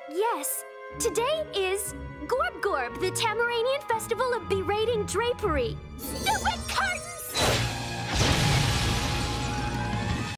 Yes, today is Gorb, the Tamaranian festival of berating drapery. Stupid